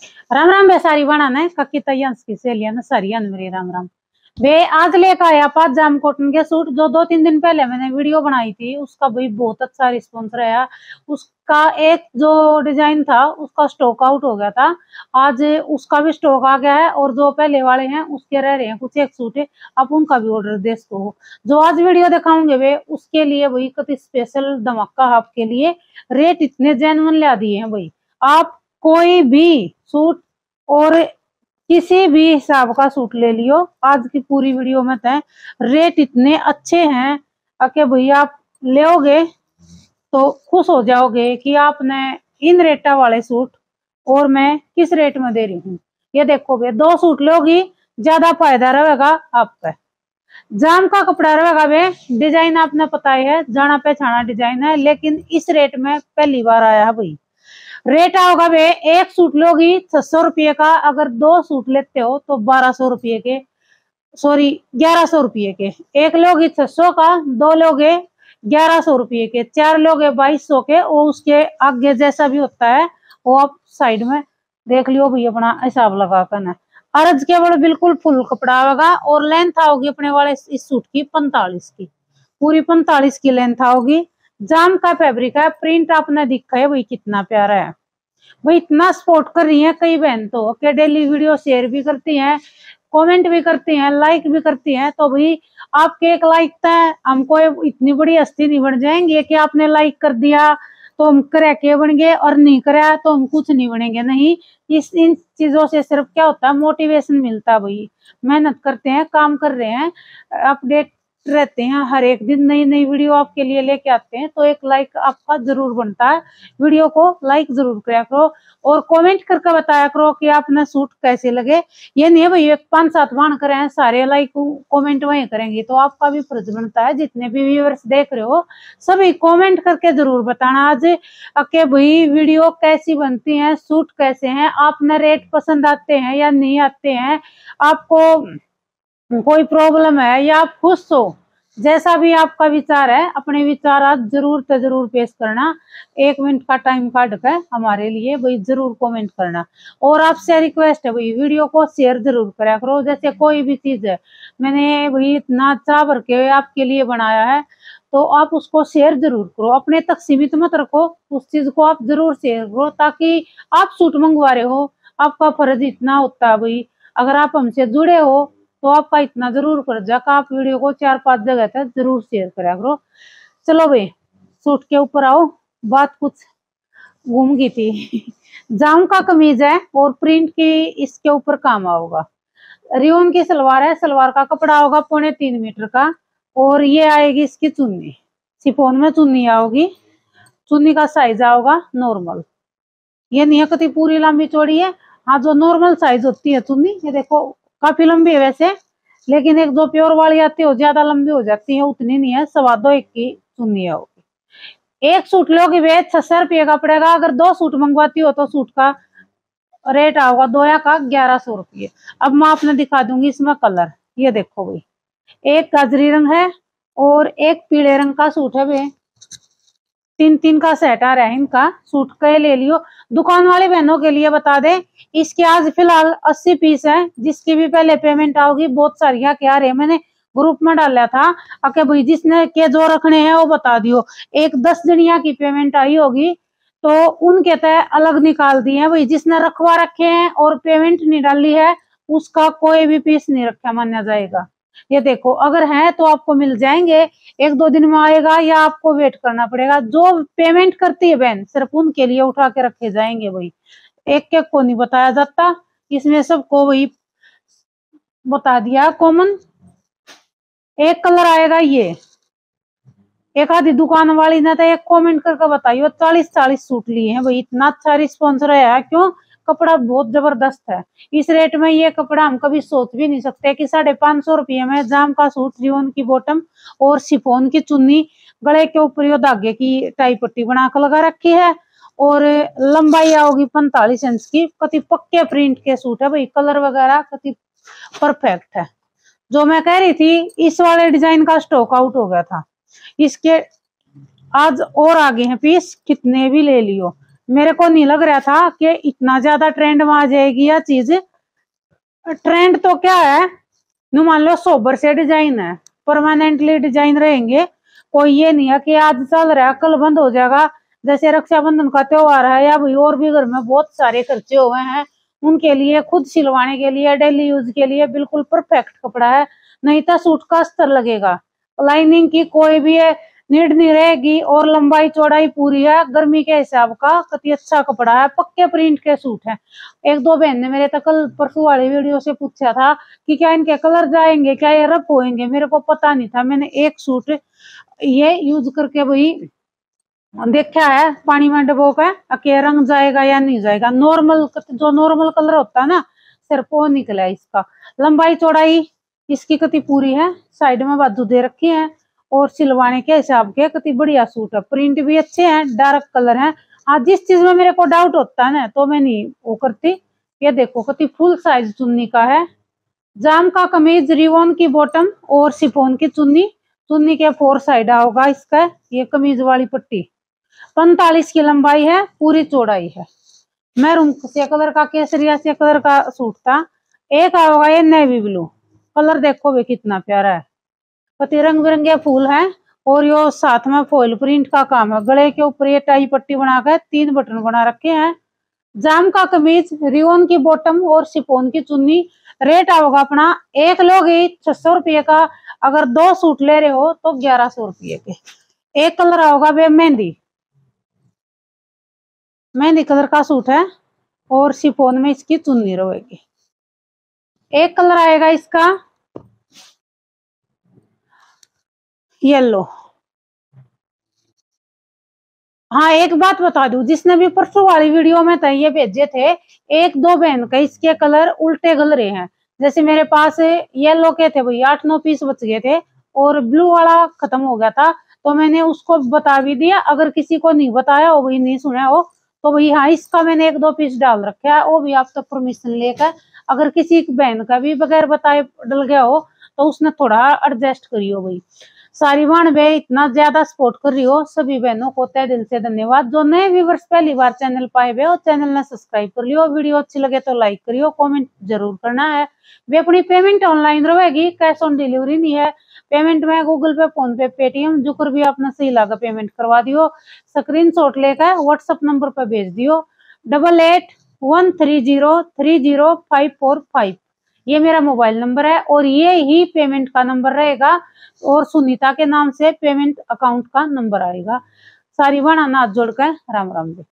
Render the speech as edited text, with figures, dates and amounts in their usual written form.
राम राम बे सारी बनाना कक्की तैयांस की सहेलियां ने सारी मेरे राम राम वे आज लेकर आया 5 जाम कॉटन के सूट जो 2-3 दिन पहले मैंने वीडियो बनाई थी। उसका भी बहुत अच्छा रिस्पॉन्स रहा। उसका एक जो डिजाइन था उसका स्टॉक आउट हो गया था। आज उसका भी स्टॉक आ गया है और जो पहले वाले हैं उसके रह रहे हैं कुछ एक सूट है। आप उनका भी ऑर्डर दे सको। जो आज वीडियो दिखाऊंगे वे उसके लिए वही कति स्पेशल धमाका आपके लिए। रेट इतने जेन्युइन ला दिए हैं भाई। आप कोई भी सूट और किसी भी हिसाब का सूट ले लियो। आज की पूरी वीडियो में तय रेट इतने अच्छे हैं कि भैया आप लेओगे तो खुश हो जाओगे कि आपने इन रेटा वाले सूट और मैं किस रेट में दे रही हूँ। ये देखो भैया 2 सूट लोगी ज्यादा फायदा रहेगा आपका। जाम का कपड़ा रहेगा वे डिजाइन आपने पता ही है, जाना पहचाना डिजाइन है, लेकिन इस रेट में पहली बार आया है भाई। रेट आओगा वे एक सूट लोगी 600 रुपये का, अगर 2 सूट लेते हो तो 1200 रुपये के, सॉरी 1100 रुपये के। एक लोगी 600 का, 2 लोगे 1100 रुपये के, 4 लोगे 2200 के। और उसके आगे जैसा भी होता है वो आप साइड में देख लियो भाई, अपना हिसाब लगा कर ना। अर्ज केवल बिल्कुल फुल कपड़ा होगा और लेंथ आओगी अपने वाले इस सूट की 45 की, पूरी 45 की लेंथ आओगी। जाम का फैब्रिक है, प्रिंट आपने दिखा है भाई कितना प्यारा है भाई। इतना सपोर्ट कर रही है कई बहन तो कि डेली वीडियो शेयर भी करती हैं, कमेंट भी करती हैं, लाइक भी करती हैं। तो भाई आपके एक लाइक तक हमको इतनी बड़ी हस्ती नहीं बन जाएंगे कि आपने लाइक कर दिया तो हम करे के बन गए और नहीं करे तो हम कुछ नहीं बनेंगे। नहीं, इन चीजों से सिर्फ क्या होता है, मोटिवेशन मिलता है भाई। मेहनत करते हैं, काम कर रहे हैं, अपडेट रहते हैं, हर एक दिन नई नई वीडियो आपके लिए लेके आते हैं, तो एक लाइक आपका जरूर बनता है। वीडियो को लाइक जरूर किया करो और कमेंट करके बताया करो कि आपने सूट कैसे लगे। ये नहीं है भाई 5-7 बाण करे हैं सारे लाइक कमेंट वही करेंगे, तो आपका भी फर्ज बनता है, जितने भी व्यूअर्स देख रहे हो सभी कमेंट करके जरूर बताना आज कि भाई वीडियो कैसी बनती है, सूट कैसे हैं, आपने रेट पसंद आते हैं या नहीं आते हैं, आपको कोई प्रॉब्लम है या आप खुश हो। जैसा भी आपका विचार है अपने विचार आज जरूर से जरूर पेश करना। 1 मिनट का टाइम काट कर हमारे लिए भाई जरूर कमेंट करना। और आपसे रिक्वेस्ट है भाई वीडियो को शेयर जरूर करा करो। जैसे कोई भी चीज है मैंने भाई इतना चाह भर के आपके लिए बनाया है तो आप उसको शेयर जरूर करो, अपने तक सीमित मत रखो, उस चीज को आप जरूर शेयर करो ताकि आप सूट मंगवा रहे हो आपका फर्ज इतना होता है भाई। अगर आप हमसे जुड़े हो तो आपका इतना जरूर फर्ज है कि आप वीडियो को 4-5 जगह तक जरूर शेयर करा करो। चलो भाई सूट के ऊपर आओ, बात कुछ घूम गई थी। जाम का कमीज है और प्रिंट की इसके ऊपर काम आओगा। रियोन की सलवार है, सलवार का कपड़ा होगा 3.25 मीटर का और ये आएगी इसकी चुन्नी, शिफॉन में चुन्नी आओगी। चुन्नी का साइज आओगा नॉर्मल, ये नहीं है कति पूरी लंबी चौड़ी है, हाँ जो नॉर्मल साइज होती है चुन्नी। ये देखो काफी लंबी है वैसे, लेकिन एक जो प्योर वाली आती है ज्यादा लंबी हो जाती है, उतनी नहीं है। 2.25 की चुन्नी होगी। एक सूट लोगे वे 600 रुपये का पड़ेगा। अगर 2 सूट मंगवाती हो तो सूट का रेट आओगा 2 का 1100 रुपये। अब मैं आपने दिखा दूंगी इसमें कलर। ये देखो भाई एक गाजरी रंग है और एक पीले रंग का सूट है वे। 3-3 का सेट आ रहा है इनका। सूट का ले लियो। दुकान वाले बहनों के लिए बता दें इसके आज फिलहाल 80 पीस है, जिसकी भी पहले पेमेंट आओगी। बहुत सारी क्या रहे मैंने ग्रुप में डाला था अके भाई जिसने के जो रखने हैं वो बता दियो। एक 10 जनिया की पेमेंट आई होगी तो उनके तय अलग निकाल दिए हैं भाई। जिसने रखवा रखे हैं और पेमेंट नहीं डाली है उसका कोई भी पीस नहीं रखा माना जाएगा। ये देखो अगर है तो आपको मिल जाएंगे, 1-2 दिन में आएगा या आपको वेट करना पड़ेगा। जो पेमेंट करती है बहन सिर्फ उनके लिए उठा के रखे जाएंगे भाई, एक एक को नहीं बताया जाता, इसमें सबको वही बता दिया। कॉमन एक कलर आएगा ये। एक आधी दुकान वाली ने तो एक कमेंट करके बताइए 40-40 सूट लिए हैं भाई। इतना अच्छा रिस्पॉन्स रहा है, क्यों? कपड़ा बहुत जबरदस्त है। इस रेट में ये कपड़ा हम कभी सोच भी नहीं सकते कि 550 रुपये में जाम का सूट, रियोन की बॉटम और शिफॉन की चुन्नी, गले के ऊपर यो धागे की टाई पट्टी बना कर लगा रखी है और लंबाई आओगी 45 इंच की। कति पक्के प्रिंट के सूट है भाई, कलर वगैरह कति परफेक्ट है। जो मैं कह रही थी इस वाले डिजाइन का स्टॉक आउट हो गया था, इसके आज और आगे हैं पीस, कितने भी ले लियो। मेरे को नहीं लग रहा था कि इतना ज्यादा ट्रेंड में आ जाएगी यह चीज। ट्रेंड तो क्या है, नु मान लो सोबर से डिजाइन है, परमानेंटली डिजाइन रहेंगे। कोई ये नहीं है कि आज चल रहा है कल बंद हो जाएगा। जैसे रक्षाबंधन का त्योहार है या भाई और भी घर में बहुत सारे खर्चे हुए हैं, उनके लिए खुद सिलवाने के लिए डेली यूज के लिए बिल्कुल परफेक्ट कपड़ा है। नहीं तो सूट का अस्तर लगेगा, लाइनिंग की कोई भी नीड नहीं रहेगी और लंबाई चौड़ाई पूरी है। गर्मी के हिसाब का कति अच्छा कपड़ा है, पक्के प्रिंट के सूट है। एक दो बहन ने मेरे तक कल परसों वाली वीडियो से पूछा था कि क्या इनके कलर जाएंगे, क्या ये रफ होएंगे। मेरे को पता नहीं था, मैंने एक सूट ये यूज करके वही देखा है पानी में डबो के रंग जाएगा या नहीं जाएगा। नॉर्मल जो नॉर्मल कलर होता है ना सिर्फ वो निकला है इसका। लंबाई चौड़ाई इसकी कति पूरी है, साइड में बाजू दे रखी है और सिलवाने के हिसाब के कति बढ़िया सूट है। प्रिंट भी अच्छे हैं, डार्क कलर है। हाँ, जिस चीज में मेरे को डाउट होता है ना तो मैं नहीं वो करती। ये देखो कति फुल साइज चुन्नी का है, जाम का कमीज, रिवॉन की बॉटम और शिफॉन की चुन्नी। चुन्नी के 4 साइड होगा इसका। ये कमीज वाली पट्टी 45 की लंबाई है, पूरी चौड़ाई है। मैरून से कलर का, केसरिया से कलर का सूट था। एक होगा ये नेवी ब्लू कलर, देखो वे कितना प्यारा है। पति रंग बिरंगे फूल हैं और यो साथ में फॉइल प्रिंट का काम है। गले के ऊपर ये टाई पट्टी बनाकर 3 बटन बना रखे हैं। जाम का कमीज, रिवॉन की बॉटम और शिफॉन की चुन्नी। रेट आओगा अपना, एक लोगे 600 रुपये का, अगर 2 सूट ले रहे हो तो 1100 रुपये के। एक कलर आओगा वे मेहंदी कलर का सूट है और शिफॉन में इसकी चुन्नी रहेगी। एक कलर आएगा इसका येलो। हाँ, एक बात बता दूं, जिसने भी परसों वाली वीडियो में ये भेजे थे, एक दो बहन का इसके कलर उल्टे गल रहे हैं। जैसे मेरे पास येलो के थे भाई 8-9 पीस बच गए थे और ब्लू वाला खत्म हो गया था, तो मैंने उसको बता भी दिया। अगर किसी को नहीं बताया हो, वही नहीं सुना हो, तो भाई हाँ इसका मैंने 1-2 पीस डाल रखा है, वो भी आप तक परमिशन लेकर। अगर किसी बहन का भी बगैर बताए डल गया हो तो उसने थोड़ा एडजस्ट करियो भाई। सारी बहन बे इतना ज्यादा सपोर्ट कर रही हो, सभी बहनों को तहे दिल से धन्यवाद। जो नए व्यूवर्स पहली बार चैनल पाए वे चैनल ने सब्सक्राइब कर लियो। वीडियो अच्छी लगे तो लाइक करियो, कमेंट जरूर करना है। वे अपनी पेमेंट ऑनलाइन रहेगी, कैश ऑन डिलीवरी नहीं है। पेमेंट में गूगल पे, फोन पे, पेटीएम जो कर भी अपना सही लगा पेमेंट करवा दियो। स्क्रीनशॉट लेकर व्हाट्सएप नंबर पर भेज दियो 8813030545। ये मेरा मोबाइल नंबर है और ये ही पेमेंट का नंबर रहेगा और सुनीता के नाम से पेमेंट अकाउंट का नंबर आएगा। सारी बहना हाथ जोड़कर राम राम जी।